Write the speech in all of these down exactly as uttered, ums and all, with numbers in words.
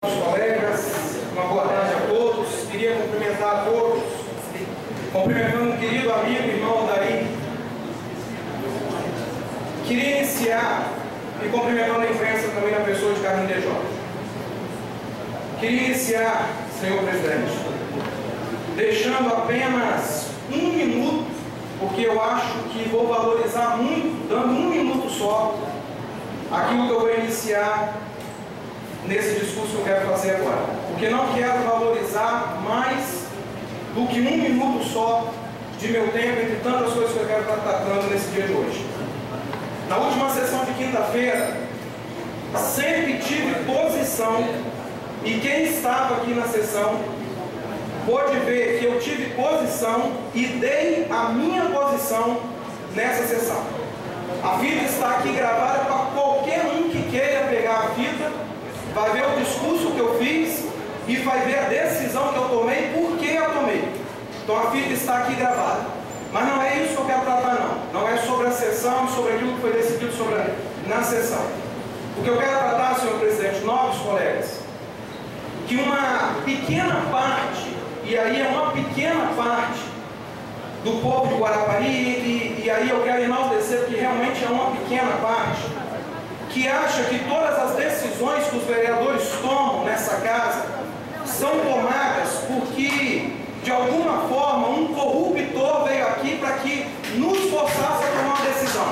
Colegas, uma boa tarde a todos. Queria cumprimentar a todos, cumprimentando um querido amigo, irmão Daí. Queria iniciar e cumprimentando a imprensa também na pessoa de Carlinhos D J. Queria iniciar, senhor presidente, deixando apenas um minuto, porque eu acho que vou valorizar muito, dando um minuto só, aquilo que eu vou iniciar nesse discurso que eu quero fazer agora. Porque não quero valorizar mais do que um minuto só de meu tempo, entre tantas coisas que eu quero estar tratando nesse dia de hoje. Na última sessão de quinta-feira, sempre tive posição, e quem estava aqui na sessão pôde ver que eu tive posição e dei a minha posição nessa sessão. A fita está aqui gravada para qualquer um que queira pegar a fita, vai ver o discurso que eu fiz e vai ver a decisão que eu tomei, por que eu tomei. Então a fita está aqui gravada. Mas não é isso que eu quero tratar, não. Não é sobre a sessão, sobre aquilo que foi decidido sobre a, na sessão. O que eu quero tratar, senhor presidente, nobres colegas, que uma pequena parte, e aí é uma pequena parte do povo de Guarapari, e, e aí eu quero enaltecer que realmente é uma pequena parte, que acha que todas as decisões que os vereadores tomam nessa casa são tomadas porque, de alguma forma, um corruptor veio aqui para que nos forçasse a tomar uma decisão.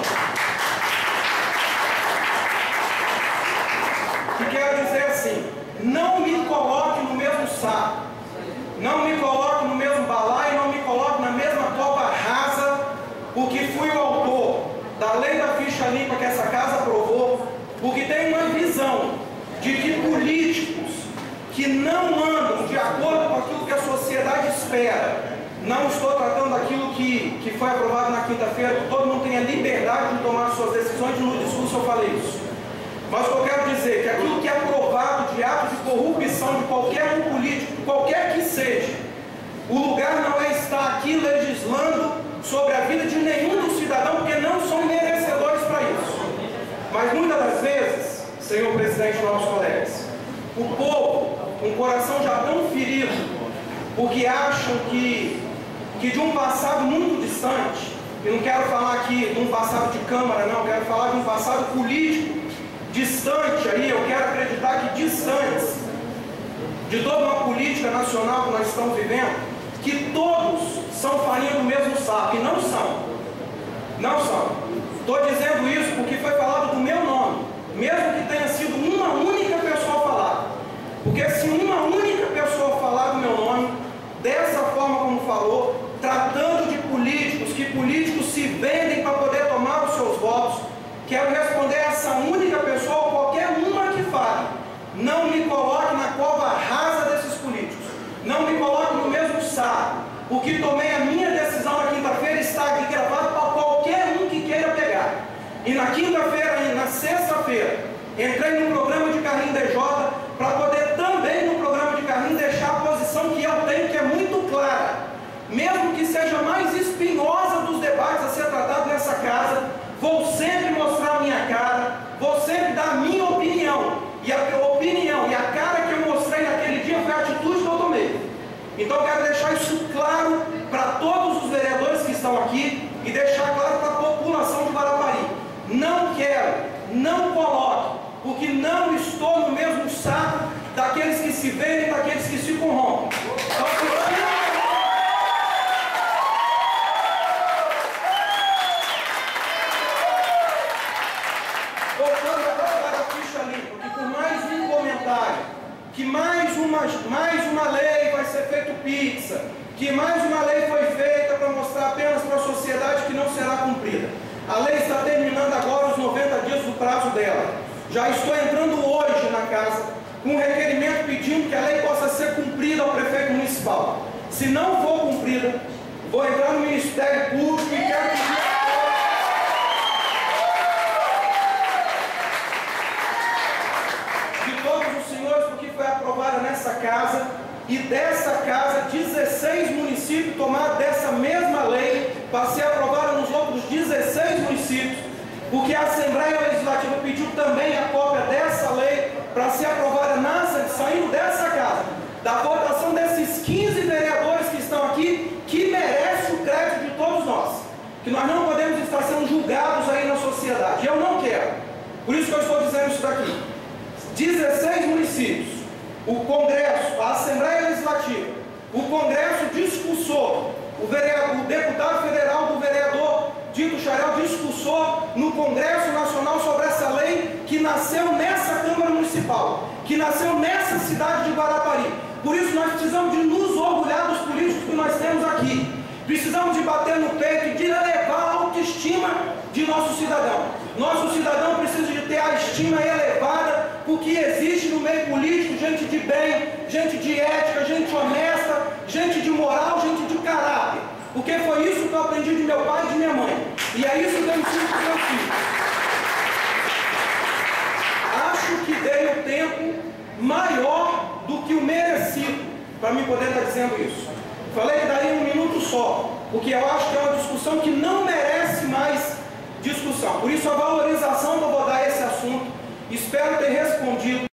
E quero dizer assim, não me coloque no mesmo saco, não me coloque no mesmo balaio, não me coloque na mesma copa rasa, porque fui o autor da lei da ficha limpa que essa casa aprovou, porque tem uma visão de que políticos que não andam de acordo com aquilo que a sociedade espera, não estou tratando daquilo que, que foi aprovado na quinta-feira, que todo mundo tem a liberdade de tomar suas decisões, no discurso eu falei isso. Mas o que eu quero dizer é que aquilo que é aprovado de atos de corrupção de qualquer um político, qualquer que seja, o lugar não é estar aqui legislando sobre a vida de nenhum dos cidadãos, porque não são merecedores para isso. Mas muitas das vezes, senhor presidente e nossos colegas, o povo, com o coração já tão ferido, porque acham que, que de um passado muito distante, e não quero falar aqui de um passado de Câmara, não, quero falar de um passado político, distante aí, eu quero acreditar que distantes de toda uma política nacional que nós estamos vivendo, que todos são farinha do mesmo saco, e não são. Não são. Estou dizendo isso porque foi falado do meu nome, mesmo que tenha sido uma única pessoa falar. Porque se uma única pessoa falar do meu nome, dessa forma como falou, tratando de políticos, que políticos se vendem para poder tomar os seus votos, quero responder a essa única pessoa ou qualquer uma que fale. Não me coloque na cova rasa desses políticos. Não me coloque no mesmo saco. Porque tomei a minha decisão na quinta-feira, está aqui gravado para qualquer um que queira pegar. E na quinta-feira e na sexta-feira, entrei no programa de Carlinhos D J para poder também no programa de Carlinhos deixar a posição que eu tenho, que é muito clara. Mesmo que seja mais espinhosa dos debates a ser tratado nessa casa, vou sempre mostrar a minha cara, vou sempre dar a minha opinião. E a opinião e a cara que eu mostrei naquele dia foi a atitude que eu tomei. Então eu quero deixar isso claro para todos os vereadores que estão aqui e deixar claro para a população de Guarapari. Não quero, não coloque, porque não estou no mesmo saco daqueles que se vendem e daqueles que se corrompem. Então, que mais uma, mais uma lei vai ser feita pizza, que mais uma lei foi feita para mostrar apenas para a sociedade que não será cumprida. A lei está terminando agora os noventa dias do prazo dela. Já estou entrando hoje na casa com um requerimento pedindo que a lei possa ser cumprida ao prefeito municipal. Se não for cumprida, vou entrar no Ministério Público e quero pedir foi aprovada nessa casa, e dessa casa dezesseis municípios tomaram dessa mesma lei para ser aprovada nos outros dezesseis municípios, porque a Assembleia Legislativa pediu também a cópia dessa lei para ser aprovada na, saindo dessa casa, da votação desses quinze vereadores que estão aqui, que merece o crédito de todos nós, que nós não podemos estar sendo julgados aí na sociedade. Eu não quero, por isso que eu estou dizendo isso daqui. dezesseis municípios, o Congresso, a Assembleia Legislativa, o Congresso discursou, o, vereador, o deputado federal do vereador Dito Charéu discursou no Congresso Nacional sobre essa lei que nasceu nessa Câmara Municipal, que nasceu nessa cidade de Guarapari. Por isso nós precisamos de nos orgulhar dos políticos que nós temos aqui. Precisamos de bater no peito e de elevar a autoestima de nosso cidadão. Nosso cidadão precisa de ter a estima elevada, porque existe no meio político gente de bem, gente de ética, gente honesta, gente de moral, gente de caráter. Porque foi isso que eu aprendi de meu pai e de minha mãe. E é isso que eu ensino para o meu filho. Acho que dei um tempo maior do que o merecido para mim poder estar dizendo isso. Falei que daria um minuto só, porque eu acho que é uma discussão que não merece mais discussão. Por isso a valorização que eu vou dar a esse assunto, espero ter respondido.